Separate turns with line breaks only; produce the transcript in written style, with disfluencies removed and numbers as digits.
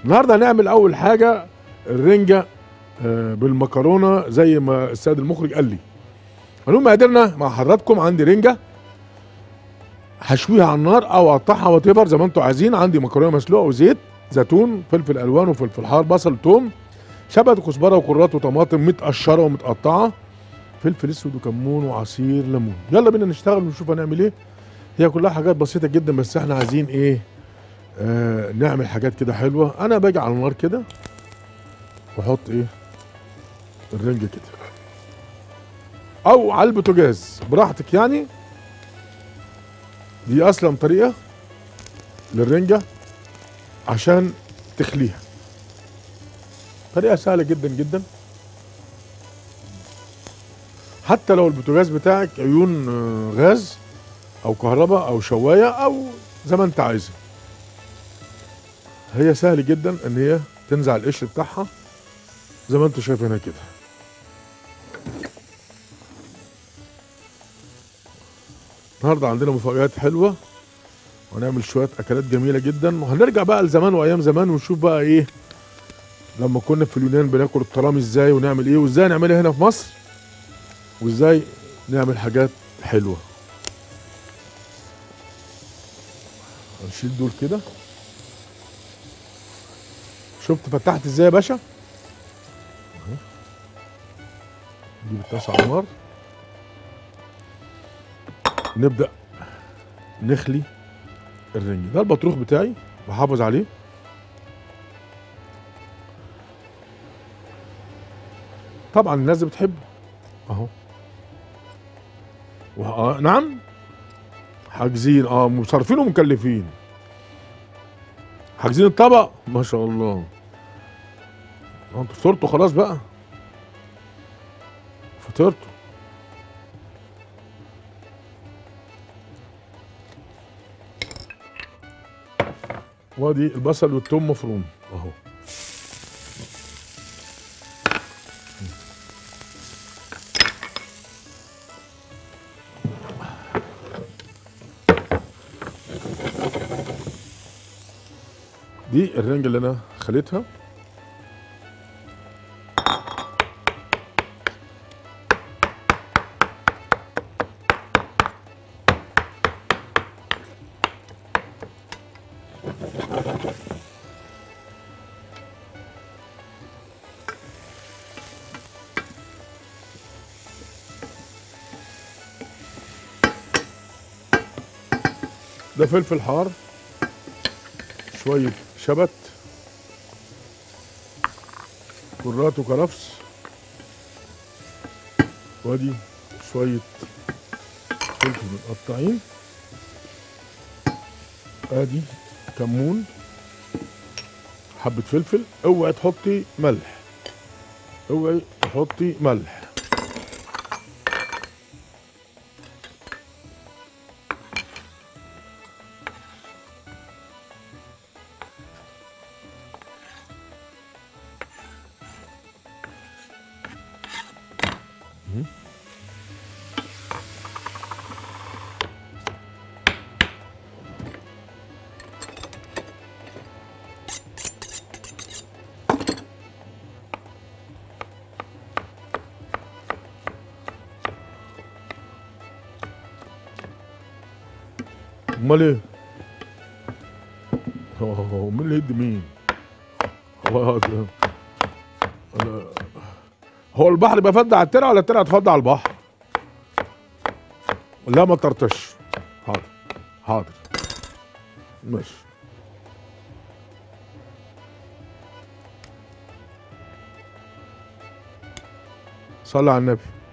النهارده هنعمل اول حاجه الرنجه بالمكرونه زي ما السيد المخرج قال لي. هنقوم مقاديرنا مع حضراتكم. عندي رنجه هشويها على النار او اقطعها وات زي ما انتم عايزين. عندي مكرونه مسلوقه وزيت زيتون فلفل الوان وفلفل حار بصل توم شبت وكزبره وكرات وطماطم متقشره ومتقطعه فلفل اسود وكمون وعصير ليمون. يلا بينا نشتغل ونشوف هنعمل ايه. هي كلها حاجات بسيطه جدا بس احنا عايزين ايه نعمل حاجات كده حلوه. انا باجي على النار كده واحط ايه الرنجه كده او على البوتاجاز براحتك يعني. دي اصلا طريقه للرنجه عشان تخليها، طريقه سهله جدا جدا. حتى لو البوتاجاز بتاعك عيون غاز او كهرباء او شوايه او زي ما انت عايزه، هي سهل جدا ان هي تنزع القشر بتاعها زي ما انتم شايفين هنا كده. النهارده عندنا مفاجآت حلوه وهنعمل شويه اكلات جميله جدا، وهنرجع بقى لزمان وايام زمان ونشوف بقى ايه لما كنا في اليونان بناكل الطرام ازاي ونعمل ايه وازاي نعملها هنا في مصر وازاي نعمل حاجات حلوه. هنشيل دول كده. شفت فتحت ازاي يا باشا؟ نجيب الطاسه على النار نبدا نخلي الرنج. ده البطروخ بتاعي بحافظ عليه. طبعا الناس اللي بتحبه اهو. نعم حاجزين مصرفين ومكلفين. حاجزين الطبق ما شاء الله. انتوا فطرتوا خلاص بقى. فطرتوا. وادي البصل والثوم مفروم اهو. دي الرنجة اللي انا خليتها. ده فلفل حار شوية شبت كرات وكرفس وادي شوية فلفل متقطعين. ادي كمون حبة فلفل. اوعي تحطي ملح، اوعي تحطي ملح. امال ايه؟ مين اللي يدي مين؟ هو البحر بيفضي على الترعه ولا الترعه تفضي على البحر؟ لا ما طرطش. حاضر حاضر ماشي. صلي على النبي.